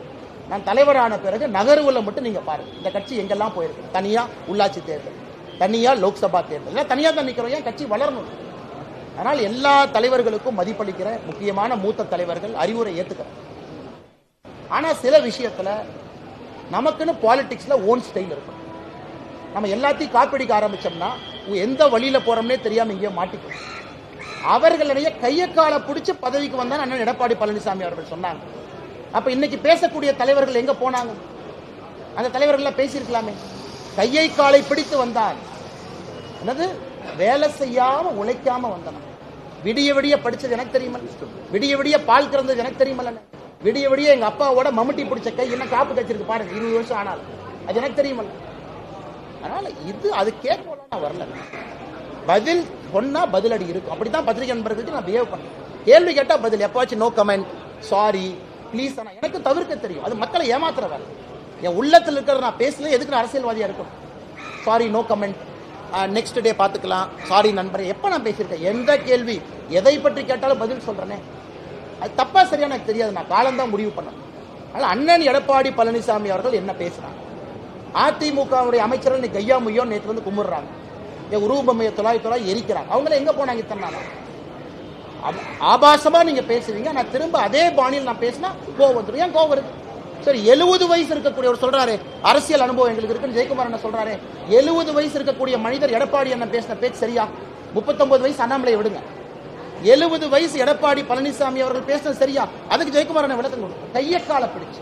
நான் தலைவரான பிறகு நகர்வுல மட்டும் நீங்க பாருங்க, இந்த கட்சி எங்கெல்லாம் போயிருக்கு. தனியா உள்ளாட்சி தேர்தல், தனியா லோக்சபா தேர்தல், தனியா தான் நிக்கிறோம். ஏன் கட்சி வளரணும். அதனால் எல்லா தலைவர்களுக்கும் மதிப்பளிக்கிற முக்கியமான மூத்த தலைவர்கள் அறிவுரை ஏத்துக்கிறேன். ஆனா சில விஷயத்துல நமக்குன்னு பாலிடிக்ஸ்ல ஓன் ஸ்டைல் இருக்கும். நம்ம எல்லாத்தையும் காப்பிடிக்க ஆரம்பிச்சோம்னா எந்த வழியில போறோம்னே தெரியாம இங்கேயே மாட்டிக்கும். அவர்களுடைய கையக்கால பிடிச்சு பதவிக்கு வந்தா அண்ணன் எடப்பாடி பழனிசாமி அவர்கள் சொன்னாங்க. அப்ப இன்னைக்கு பேசக்கூடிய தலைவர்கள் எங்க போனாங்க? அந்த தலைவர்கள் பேசியிருக்கலாமே. கையை காலை பிடித்து வந்தான், என்னது வேலை செய்யாம உழைக்காம வந்தன. விடிய விடிய படிச்சது எனக்கு தெரியுமா? விடிய விடிய பால் கறந்தது எனக்கு தெரியுமல்ல? விடிய விடிய எங்க அப்பாவோட மம்முட்டி பிடிச்ச கை என்ன காப்பு கச்சிருக்கு பாருங்க, 20 வருஷம் ஆனால் அது எனக்கு தெரியுமல்ல? அதனால இது அது கேட்கல, நான் வரல. பதில் சொன்னா பதிலடி இருக்கும். அப்படித்தான் பத்திரிகை நண்பர்களுக்கு நான் பிஹேவ் பண்ணேன். கேள்வி கேட்டா பதில், எப்பாச்சும் நோ கமெண்ட், சாரி, ப்ளீஸ். எனக்கு தவிர்க்க தெரியும். அது மக்களை ஏமாத்துற வேலை. என் உள்ளத்தில் இருக்கிறத நான் பேசல, எதுக்கு நான் அரசியல்வாதியா இருக்கணும்? Sorry, no comment, next day பார்த்துக்கலாம், சாரி நண்பரே. எப்போ நான் பேசியிருக்கேன்? எந்த கேள்வி எதை பற்றி கேட்டாலும் பதில் சொல்றேனே. அது தப்பா சரியா எனக்கு தெரியாது, நான் காலம்தான் முடிவு பண்ணேன். அதனால அண்ணன் எடப்பாடி பழனிசாமி அவர்கள் என்ன பேசுறாங்க? அதிமுகவுடைய அமைச்சர்கள் கையா முய்யோ நேற்று வந்து கும்பிடுறாங்க, என் உருவமையை தொலாய் எரிக்கிறாங்க. அவங்கள எங்க போனாங்க இத்தனை? ஆபாசமா நீங்க பேசுவீங்க, நான் திரும்ப அதே பாணியில் நான் பேசினா கோவம் வந்துடும். ஏன் கோவம் வருது? சரி, 70 வயசு இருக்கக்கூடியவர் சொல்றாரு அரசியல் அனுபவம் எங்களுக்கு இருக்குன்னு ஜெயக்குமார் என்ன சொல்றாரு. 70 வயசு இருக்கக்கூடிய மனிதர் எடப்பாடி என்ன பேசின பேச்சு சரியா? 39 வயசு அண்ணாமலை விடுங்க, 70 வயசு எடப்பாடி பழனிசாமி அவர்கள் பேசினது சரியா? அதுக்கு ஜெயக்குமார் என்ன விளக்கம் கொடுக்கும்? கையக்கால பிடிச்சு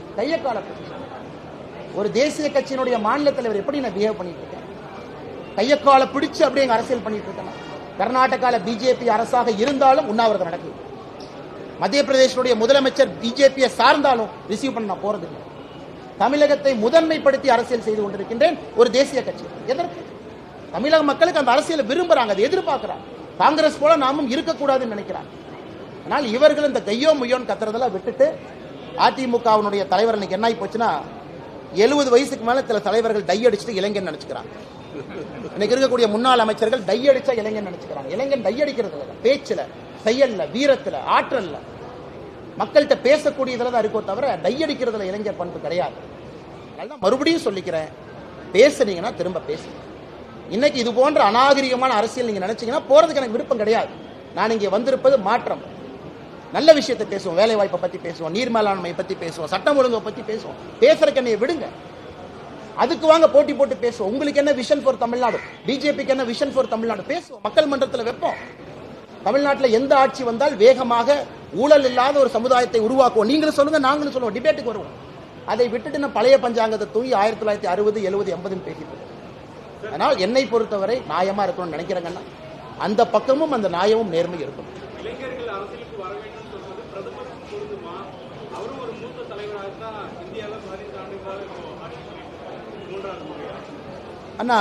ஒரு தேசிய கட்சியினுடைய மாநில தலைவர் எப்படி நான் பிஹேவ் பண்ணிட்டு இருக்கேன்? கையக்கால பிடிச்சு அப்படியே அரசியல் பண்ணிட்டு இருக்கேன். கர்நாடகால பிஜேபி அரசாக இருந்தாலும் உண்ணாவிரதம் நடக்குது. மத்திய பிரதேசனுடைய முதலமைச்சர் பிஜேபியை சார்ந்தாலும் ரிசீவ் பண்ண நான் போறது இல்லை. தமிழகத்தை முதன்மைப்படுத்தி அரசியல் செய்து கொண்டிருக்கின்றேன் ஒரு தேசிய கட்சி. எதற்கு? தமிழக மக்களுக்கு அந்த அரசியலை விரும்புறாங்க, அதை எதிர்பார்க்கிறாங்க. காங்கிரஸ் போல நாமும் இருக்கக்கூடாதுன்னு நினைக்கிறாங்க. ஆனால் இவர்கள் இந்த கையோ முய்யோன்னு கத்துறதெல்லாம் விட்டுட்டு, அதிமுகவினுடைய தலைவர் இன்னைக்கு என்ன ஆகி போச்சுன்னா, 70 வயசுக்கு மேல சில தலைவர்கள் டை அடிச்சுட்டு இளைஞன் நினைச்சுக்கிறாங்க. இன்னைக்கு இருக்கக்கூடிய முன்னாள் அமைச்சர்கள் டை அடிச்சா இளைஞன் நினைச்சுக்கிறாங்க. இளைஞன் டை அடிக்கிறது இல்லை, பேச்சுல, செயல்ல, வீரத்துல, ஆற்றல்ல, மக்கள்கிட்ட பேசக்கூடியதுல தான் இருக்கோ தவிர டை அடிக்கிறதுல இளைஞர் பண்பு கிடையாது. அதனால மறுபடியும் சொல்லிக்கிறேன், பேசுனீங்கன்னா திரும்ப பேசுங்க. இன்னைக்கு இது போன்ற அநாகரிகமான அரசியல் நீங்க நினைச்சீங்கன்னா போறதுக்கு எனக்கு விருப்பம் கிடையாது. நான் இங்கே வந்திருப்பது மாற்றம். நல்ல விஷயத்தை பேசுவோம், வேலை வாய்ப்பை பத்தி பேசுவோம், நீர் மேலாண்மை பத்தி பேசுவோம், சட்டம் ஒழுங்கை பத்தி பேசுவோம். பேசுறதுக்கு என்னைய விடுங்க, அதுக்கு வாங்க போட்டி போட்டு பேசுவோம். உங்களுக்கு என்ன விஷன் ஃபார் தமிழ்நாடு, பிஜேபிக்கு என்ன விஷன் ஃபார் தமிழ்நாடு பேசுவோம். மக்கள் மன்றத்தில் வைப்போம். தமிழ்நாட்டில் எந்த ஆட்சி வந்தால் வேகமாக ஊழல் இல்லாத ஒரு சமுதாயத்தை உருவாக்குவோம். நீங்களும் சொல்லுங்க, நாங்களும் சொல்லுவோம், டிபேட்டுக்கு வருவோம். அதை விட்டுட்டு நான் பழைய பஞ்சாங்கத்தை தூங்கி 1960, 70, 80 பேசிட்டு. அதனால் என்னை பொறுத்தவரை நியாயமா இருக்கணும்னு நினைக்கிறேங்கன்னா அந்த பக்கமும் அந்த நியாயமும் நேர்மை இருக்கும். இளைஞர்கள் அரசியலுக்கு வர வேண்டும் சொல்வது பிரதமருக்கு பொருந்துமா? அவரும் ஒரு மூத்த தலைவராக தான் இந்தியாவில் 15 ஆண்டுகளாக மூன்றாவது முறையா. அண்ணா,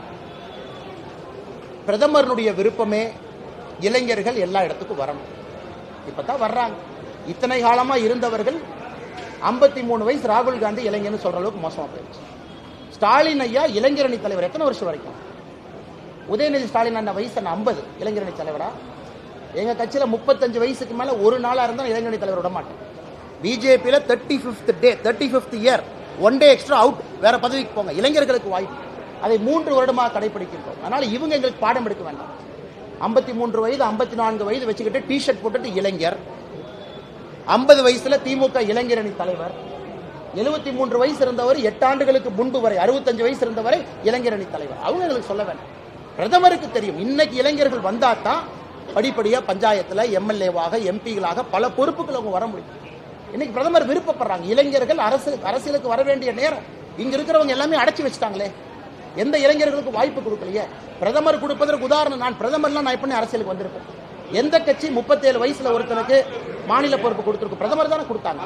பிரதமருடைய விருப்பமே இளைஞர்கள் எல்லா இடத்துக்கும் வரணும். இப்பதான் வர்றாங்க. இத்தனை காலமா இருந்தவர்கள் 53 வயசு ராகுல் காந்தி இளைஞர்னு சொல்ற அளவுக்கு மோசமா போயிடுச்சு. ஸ்டாலின் ஐயா இளைஞரணி தலைவர் எத்தனை வருஷம் வரைக்கும்? உதயநிதி ஸ்டாலின் அண்ணா வயசு 50, இளைஞரணி தலைவரா? எங்க கட்சியில 35 வயசுக்கு மேல ஒரு நாளா இருந்தா இளைஞரணி தலைவர் விட மாட்டேன். பிஜேபியில 35th year 1 day extra out, வேற பதவிக்கு போங்க. இளைஞர்களுக்கு வாய்ப்பு, அதை 3 வருடமாக கடைபிடிக்கின்றோம். அதனால இவங்க எங்களுக்கு பாடம் எடுக்க வேண்டாம். 53 வயது 54 வயது வச்சுக்கிட்டு டிஷர்ட் போட்டுட்டு இளைஞர், 50 வயசுல திமுக இளைஞரணி தலைவர், 73 வயசு இருந்தவர் 8 ஆண்டுகளுக்கு முன்பு வரை 65 வயசு இருந்தவரை இளைஞரணி தலைவர். அவங்க எங்களுக்கு சொல்ல வேண்டாம். பிரதமருக்கு தெரியும், இன்னைக்கு இளைஞர்கள் வந்தா தான் படிப்படியா பஞ்சாயத்துல எம்எல்ஏவாக, எம்பிகளாக பல பொறுப்புகள் அவங்க வர முடியும். இன்னைக்கு பிரதமர் விருப்பப்படுறாங்க. இளைஞர்கள் அரசியலுக்கு வர வேண்டிய நேரம். இங்க இருக்கிறவங்க எல்லாமே அடைச்சி வச்சுட்டாங்களே, எந்த இளைஞர்களுக்கு வாய்ப்பு கொடுக்கலையே. பிரதமர் கொடுப்பதற்கு உதாரணம், நான் பிரதமர்லாம் நான் எப்படி அரசியலுக்கு வந்திருப்பேன்? எந்த கட்சி 37 வயசுல ஒருத்தனுக்கு மாநில பொறுப்பு கொடுத்திருக்கு? பிரதமர் தானே கொடுத்தாங்க.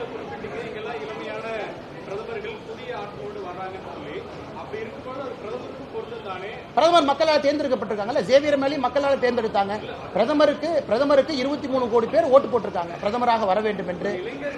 பிரதமர் மக்களால் தேர்ந்தெடுக்கப்பட்டிருக்காங்கல்ல, சேவியர் மேலே மக்களால் தேர்ந்தெடுத்தாங்க. பிரதமருக்கு 23 கோடி பேர் ஓட்டு போட்டிருக்காங்க பிரதமராக வர வேண்டும் என்று.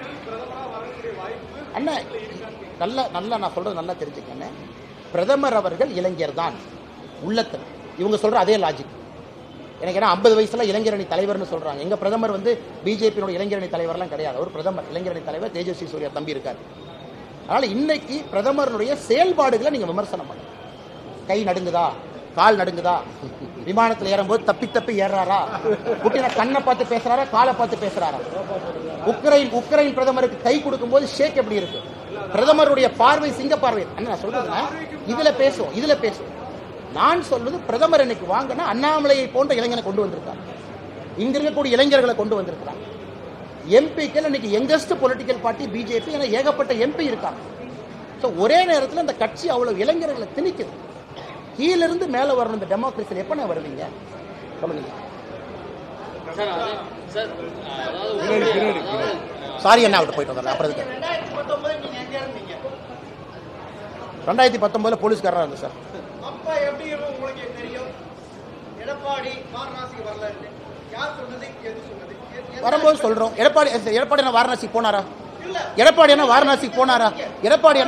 அண்ணா நல்லா நான் சொல்றது நல்லா தெரிஞ்சுக்கங்க. பிரதமர் அவர்கள் இளைஞர் தான் உள்ளத்தில். இவங்க சொல்ற அதே லாஜிக். எனக்கு ஏன்னா 50 வயசுல இளைஞரணி தலைவர்னு சொல்றாங்க. எங்க பிரதமர் வந்து பிஜேபியோட இளைஞரணி தலைவர்லாம் கிடையாது. அவர் பிரதமர், இளைஞரணி தலைவர் தேஜஸ்வி சூர்யா தம்பி இருக்காரு. அதனால இன்னைக்கு பிரதமருடைய செயல்பாடுகளை நீங்க விமர்சனம் பண்ணுங்க. கை நடுங்குதா, கால் நடுங்குதா, விமானத்தில் ஏறும்போது தப்பி தப்பி ஏறாரா, புட்டின கண்ணை பார்த்து பேசுறாரா, காலை பார்த்து பேசுறாரா, உக்ரைன் பிரதமருக்கு கை கொடுக்கும் போது ஷேக் எப்படி இருக்கு, பிரதமருடைய பார்வை சிங்க பார்வை. நான் சொல்றதுன்னா இதுல பேசுவோம். நான் சொல்வது பிரதமர் இன்னைக்கு வாங்கினா அண்ணாமலையை போன்ற இளைஞனை கொண்டு வந்திருக்காங்க, இங்க இருக்கக்கூடிய இளைஞர்களை கொண்டு வந்திருக்கிறாங்க. எம்பிக்கள் இன்னைக்கு யங்கஸ்ட் பொலிட்டிக்கல் பார்ட்டி பிஜேபி, என ஏகப்பட்ட எம்பி இருக்காங்க. ஒரே நேரத்தில் இந்த கட்சி அவ்வளவு இளைஞர்களை திணிக்குது. கீழிருந்து மேல வரணும் இந்த டெமோக்ரஸியில். எப்ப வருவீங்க சொல்லுங்க. சாரி அண்ணா, அவர்கிட்ட போயிட்டு வந்தேன். அப்புறம் 2019 போலீஸ்காரராக இருந்தேன் சார். வரும்போது சொல்றோம். எடப்பாடி என்ன வாரணாசிக்கு போனாரா? எடப்பாடி என்ன வாரணாசிக்கு போனாரா? எடப்பாடி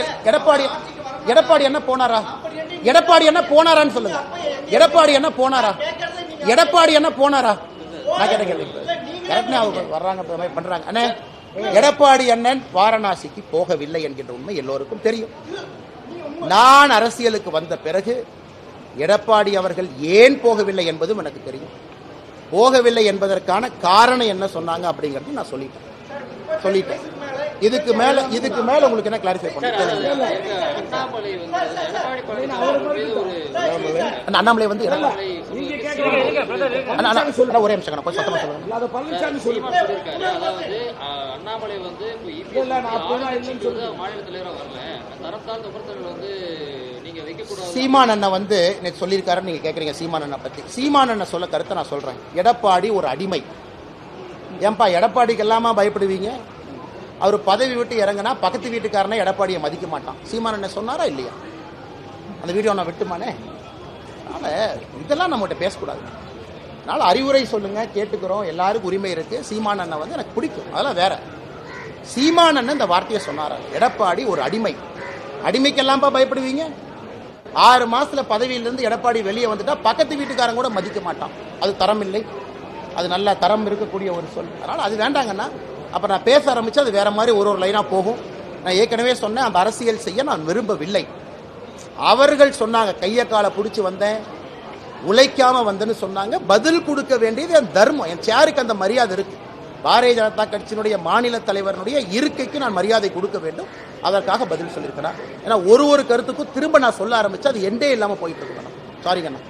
என்ன போனாரா? எடப்பாடி என்ன போனாரான்னு சொல்லுங்க. எடப்பாடி என்ன போனாரா? நான் கேட்ட கேள்வி வர்றாங்க பண்றாங்க. அண்ணே, எடப்பாடி அண்ணன் வாரணாசிக்கு போகவில்லை என்கின்ற உண்மை எல்லோருக்கும் தெரியும். நான் அரசியலுக்கு வந்த பிறகு எடப்பாடி அவர்கள் ஏன் போகவில்லை என்பதும் எனக்கு தெரியும். போகவில்லை என்பதற்கான காரணம் என்ன சொன்னாங்க அப்படிங்கறது நான் சொல்லிட்டேன். இதுக்கு மேல உங்களுக்கு என்ன கிளாரிஃபை பண்ணுங்க. அண்ணாமலை வந்து ஒரே நிமிஷம் கொஞ்சம் சத்தமா சொல்லுங்க. சீமான் அண்ணன் வந்து நேற்று சொல்லியிருக்காரு. நீங்க கேக்குறீங்க சீமான் அண்ணன் பத்தி. சீமான் அண்ணன் சொல்ல கருத்தை நான் சொல்றேன். எடப்பாடி ஒரு அடிமை. ஏன்பா எடப்பாடிக்கு எல்லாமா பயப்படுவீங்க? அவர் பதவி விட்டு இறங்கினா பக்கத்து வீட்டுக்காரனை எடப்பாடியை மதிக்க மாட்டான். சீமான் அண்ணன் சொன்னாரா இல்லையா? அந்த வீடியோ நான் விட்டுமானே. அதனால இதெல்லாம் நம்மகிட்ட பேசக்கூடாது. அதனால அறிவுரை சொல்லுங்க, கேட்டுக்கிறோம். எல்லாருக்கும் உரிமை இருக்கு. சீமான் அண்ணன் வந்து எனக்கு பிடிக்கும், அதெல்லாம் வேற. சீமான் அண்ணன் இந்த வார்த்தையை சொன்னாரா? எடப்பாடி ஒரு அடிமை. அடிமைக்கெல்லாம்பா பயப்படுவீங்க? 6 மாசத்துல பதவியிலிருந்து எடப்பாடி வெளியே வந்துட்டா பக்கத்து வீட்டுக்காரன் கூட மதிக்க மாட்டான். அது தரம் இல்லை. அது நல்ல தரம் இருக்கக்கூடிய ஒரு சொல். அதனால அது வேண்டாங்கன்னா அப்ப நான் பேச ஆரம்பிச்சு அது வேற மாதிரி ஒரு லைனா போகும். நான் ஏற்கனவே சொன்னேன், அந்த அரசியல் செய்ய நான் விரும்பவில்லை. அவர்கள் சொன்னாங்க கைய காலை பிடிச்சி வந்தேன், உழைக்காம வந்தேன்னு சொன்னாங்க. பதில் கொடுக்க வேண்டியது என் தர்மம். என் சேருக்கு அந்த மரியாதை இருக்கு. பாரதிய ஜனதா கட்சியினுடைய மாநில தலைவருடைய இருக்கைக்கு நான் மரியாதை கொடுக்க வேண்டும். அதற்காக பதில் சொல்லியிருக்கேன். ஏன்னா ஒரு கருத்துக்கும் திரும்ப நான் சொல்ல ஆரம்பிச்சு அது எண்டே இல்லாம போயிட்டு இருக்கணும். சாரிங்கண்ணா.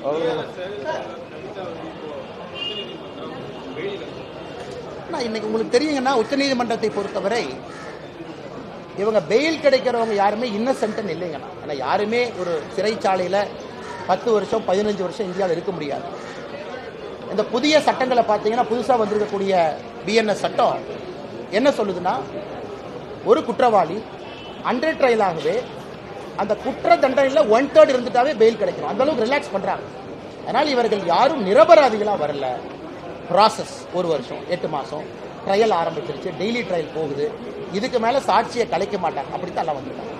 இன்னைக்கு உங்களுக்கு தெரியுங்கன்னா உச்சநீதிமன்றத்தை பொறுத்தவரை இவங்க பெயில் கிடைக்கிறவங்க யாருமே இன்னசென்ட் இல்லைங்கண்ணா. ஆனா யாருமே ஒரு சிறைச்சாலையில 10 வருஷம் 15 வருஷம் இந்தியாவில் இருக்க முடியாது. இந்த புதிய சட்டங்களை பார்த்தீங்கன்னா, புதுசா வந்திருக்கக்கூடிய பிஎன்எஸ் சட்டம் என்ன சொல்லுதுன்னா, ஒரு குற்றவாளி அண்டர் ட்ரையலாகவே அந்த குற்ற தண்டனையில் 1/3 இருந்துட்டாவே பெயில் கிடைக்கணும். அந்த அளவுக்கு ரிலாக்ஸ் பண்றாங்க. அதனால் இவர்கள் யாரும் நிரபராதிகளா வரல. ப்ராசஸ் 1 வருஷம் 8 மாசம் ட்ரையல் ஆரம்பிச்சிருச்சு. டெய்லி ட்ரையல் போகுது. இதுக்கு மேல சாட்சியை கலைக்க மாட்டாங்க. அப்படித்தான் எல்லாம் வந்துட்டாங்க.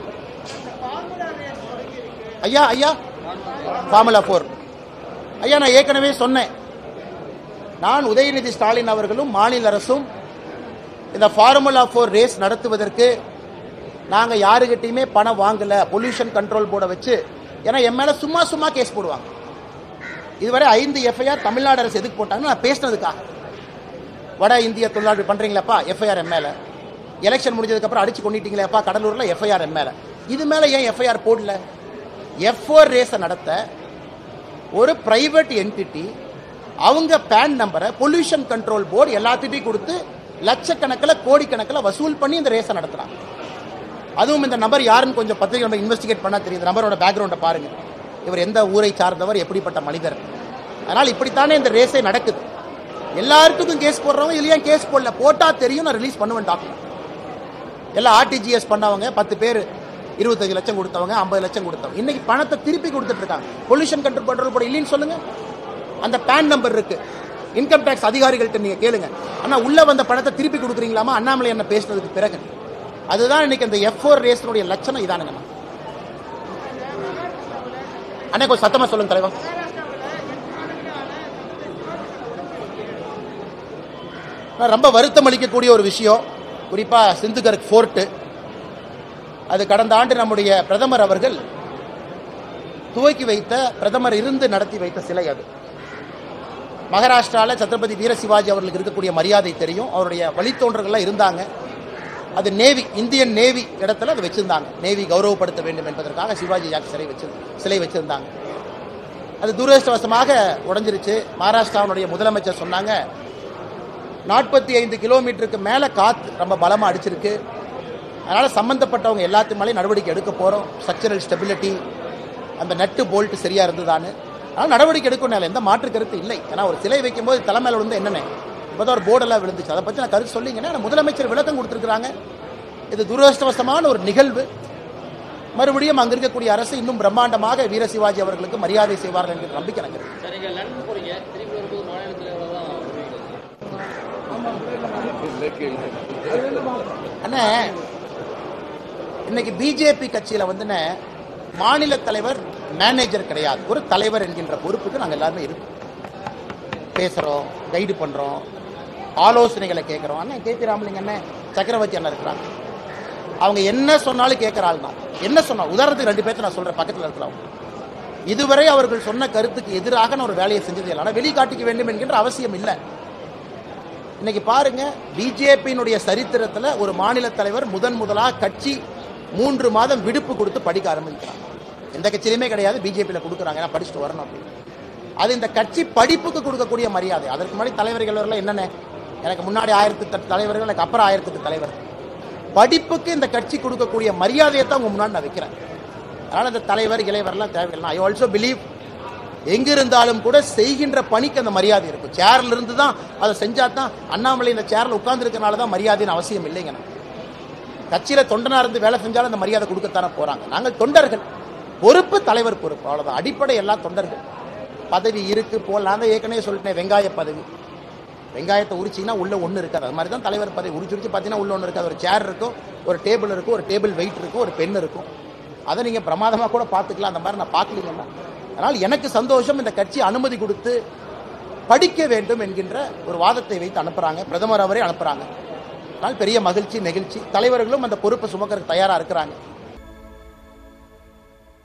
ஐயா ஃபார்முலா 4 ஐயா, நான் ஏற்கனவே சொன்னேன். நான் உதயநிதி ஸ்டாலின் அவர்களும் மாநில அரசும் இந்த ஃபார்முலா 4 ரேஸ் நடத்துவதற்கு நாங்க யாருகிட்டையுமே பணம் வாங்கல. பொல்யூஷன் கண்ட்ரோல் போர்டை வச்சு, ஏன்னா என் மேல சும்மா கேஸ் போடுவாங்க. இதுவரை 5 எஃப்ஐஆர் தமிழ்நாடு அரசு எதுக்கு போட்டாங்கன்னு நான் பேசினதுக்காக. வட இந்திய தொழிலாளி பண்றீங்களாப்பா, எஃப்ஐஆர் எம் மேல. எலெக்ஷன் முடிஞ்சதுக்கு அப்புறம் அடிச்சு கொண்டிட்டீங்களேப்பா கடலூர்ல, எஃப்ஐஆர் எம் மேல. இது மேல ஏன் எஃப்ஐஆர் போடல? F4 ரேஸை நடத்த ஒரு பிரைவேட் என்டிட்டி அவங்க பேன் நம்பரை பொல்யூஷன் கண்ட்ரோல் போர்டு எல்லாத்திட்டையும் கொடுத்து லட்சக்கணக்கில் கோடிக்கணக்கில் வசூல் பண்ணி இந்த ரேஸை நடத்துறாங்க. அதுவும் இந்த நபர் யாருன்னு கொஞ்சம் பத்திரிகை இன்வெஸ்டிகேட் பண்ண தெரியும். இந்த நபரோட பேக்ரவுண்டை பாருங்க. இவர் எந்த ஊரை சார்ந்தவர், எப்படிப்பட்ட மனிதர். அதனால் இப்படித்தானே இந்த ரேஸே நடக்குது. எல்லாருக்கும் கேஸ் போடுறவங்க இல்லையா கேஸ் போடல. போட்டா தெரியும், நான் ரிலீஸ் பண்ணுவேன் டாக்குமெண்ட். எல்லாம் ஆர்டிஜிஎஸ் பண்ணவங்க 10 பேர் 25 லட்சம் கொடுத்தவங்க, 50 லட்சம் கொடுத்தவங்க இன்னைக்கு பணத்தை திருப்பி கொடுத்துட்டு இருக்காங்க. பொல்யூஷன் கண்ட்ரோல் போட இல்லைன்னு சொல்லுங்க. அந்த பேன் நம்பர் இருக்கு. இன்கம் டாக்ஸ் அதிகாரிகள்ட்ட நீங்க கேளுங்க. ஆனா உள்ள வந்த பணத்தை திருப்பி கொடுக்குறீங்களாமா அண்ணாமலை என்ன பேசினதுக்கு பிறகு? அதுதான் இன்னைக்கு அந்த F4 ரேஸினுடைய லட்சணம் இதானுங்க. அண்ணா கொஞ்சம் சத்தமா சொல்லுங்க தலைவா. ரொம்ப வருத்தம் அளிக்கக்கூடிய ஒரு விஷயம், குறிப்பாக சிந்துகர் ஃபோர்ட்டு, அது கடந்த ஆண்டு நம்முடைய பிரதமர் அவர்கள் துவக்கி வைத்த, பிரதமர் இருந்து நடத்தி வைத்த சிலை. அது மகாராஷ்டிராவில் சத்ரபதி வீர சிவாஜி அவர்களுக்கு இருக்கக்கூடிய மரியாதை தெரியும். அவருடைய வழித்தோன்றர்கள்லாம் இருந்தாங்க. அது நேவி, இந்தியன் நேவி இடத்துல அதை வச்சிருந்தாங்க. நேவி கௌரவப்படுத்த வேண்டும் என்பதற்காக சிவாஜி சிலை வச்சிருந்தாங்க. அது துரதிருஷ்டவசமாக உடைஞ்சிருச்சு. மகாராஷ்டிராவுடைய முதலமைச்சர் சொன்னாங்க, 45 கிலோமீட்டருக்கு மேலே காற்று ரொம்ப பலமாக அடிச்சிருக்கு, அதனால் சம்மந்தப்பட்டவங்க எல்லாத்து மேலேயும் நடவடிக்கை எடுக்க போகிறோம். ஸ்ட்ரக்சரல் ஸ்டெபிலிட்டி, அந்த நட்டு போல்ட் சரியாக இருந்ததான்னு, அதனால் நடவடிக்கை எடுக்கணும், எந்த மாற்று கருத்து இல்லை. ஏன்னா ஒரு சிலை வைக்கும்போது தலைமையில் விழுந்து என்னென்ன இப்போ தான் ஒரு போர்டெல்லாம் விழுந்துச்சு, அதை பற்றி நான் கருத்து சொல்லிங்கன்னா முதலமைச்சர் விளக்கம் கொடுத்துருக்குறாங்க. இது துரதிருஷ்டவசமான ஒரு நிகழ்வு. மறுபடியும் அங்கே இருக்கக்கூடிய அரசு இன்னும் பிரம்மாண்டமாக வீர சிவாஜி அவர்களுக்கு மரியாதை செய்வார்கள் என்ற நம்பிக்கை எனக்கு இருக்கு. அண்ணா, இன்னைக்கு பிஜேபி கட்சியில் வந்துன்னு மாநில தலைவர் மேனேஜர் கிடையாது, ஒரு தலைவர் என்கின்ற பொறுப்புக்கு நாங்கள் எல்லாருமே இருக்கோம். பேசுகிறோம், கைடு பண்ணுறோம், ஆலோசனைகளை கேட்குறோம். அண்ணன் கேபி ராமலிங்க அண்ணன், சக்கரவர்த்தி அண்ணன் இருக்கிறாங்க, அவங்க என்ன சொன்னாலும் கேட்குற ஆள் தான். என்ன சொன்னால், உதாரணத்துக்கு 2 பேர்த்து நான் சொல்கிறேன், பக்கத்தில் இருக்கிறவங்க, இதுவரை அவர்கள் சொன்ன கருத்துக்கு எதிராக நான் ஒரு வேலையை செஞ்சது இல்லை, ஆனால் வெளிக்காட்டிக்க வேண்டும் என்கின்ற அவசியம் இல்லை. இன்னைக்கு பாருங்க, பிஜேபியினுடைய சரித்திரத்தில் ஒரு மாநில தலைவர் முதலாக கட்சி 3 மாதம் விடுப்பு கொடுத்து படிக்க ஆரம்பிக்கிறாங்க. எந்த கட்சியிலுமே கிடையாது, பிஜேபியில் கொடுக்குறாங்க, ஏன்னா படிச்சுட்டு வரணும் அப்படின்னு. அது இந்த கட்சி படிப்புக்கு கொடுக்கக்கூடிய மரியாதை. அதற்கு முன்னாடி தலைவர்கள் என்னென்ன, எனக்கு முன்னாடி 1008 தலைவர்கள், எனக்கு அப்புறம் 1008 தலைவர். படிப்புக்கு இந்த கட்சி கொடுக்கக்கூடிய மரியாதையை தான் உங்க முன்னாடி நான் வைக்கிறேன். அதனால் இந்த தலைவர் இளைவரெல்லாம் தேவையில்லை. ஐ ஆல்சோ பிலீவ், எங்கிருந்தாலும் கூட செய்கின்ற பணிக்கு அந்த மரியாதை இருக்கும். சேர்ல இருந்து தான் அதை செஞ்சா தான், அண்ணாமலை இந்த சேர்ல உட்கார்ந்து இருக்கிறனால தான் மரியாதைன்னு அவசியம் இல்லைங்க. கட்சியில தொண்டனா இருந்து வேலை செஞ்சாலும் அந்த மரியாதை கொடுக்கத்தானே போறாங்க. நாங்கள் தொண்டர்கள், பொறுப்பு தலைவர் பொறுப்பு, அவ்வளவுதான். அடிப்படை எல்லாம் தொண்டர்கள். பதவி இருக்கு போல், நான் தான் ஏற்கனவே சொல்லிட்டேன், வெங்காய பதவி, வெங்காயத்தை உரிச்சிங்கன்னா உள்ள ஒன்று இருக்காது. அது மாதிரி தான் தலைவர் பதவி, உரிச்சு பார்த்தீங்கன்னா உள்ள ஒன்று இருக்காது. ஒரு சேர் இருக்கும், ஒரு டேபிள் இருக்கும், ஒரு டேபிள் வெயிட் இருக்கும், ஒரு பென் இருக்கும். அதை நீங்கள் பிரமாதமாக கூட பார்த்துக்கலாம். அந்த மாதிரி நான் பார்க்கலீங்கன்னா. அதனால் எனக்கு சந்தோஷம், இந்த கட்சி அனுமதி கொடுத்து படிக்க வேண்டும் என்கின்ற ஒரு வாதத்தை வைத்து அனுப்புகிறாங்க, பிரதமர் அவரே அனுப்புகிறாங்க. அதனால் பெரிய மகிழ்ச்சி, நெகிழ்ச்சி. தலைவர்களும் அந்த பொறுப்பை சுமக்கிறதுக்கு தயாராக இருக்கிறாங்க.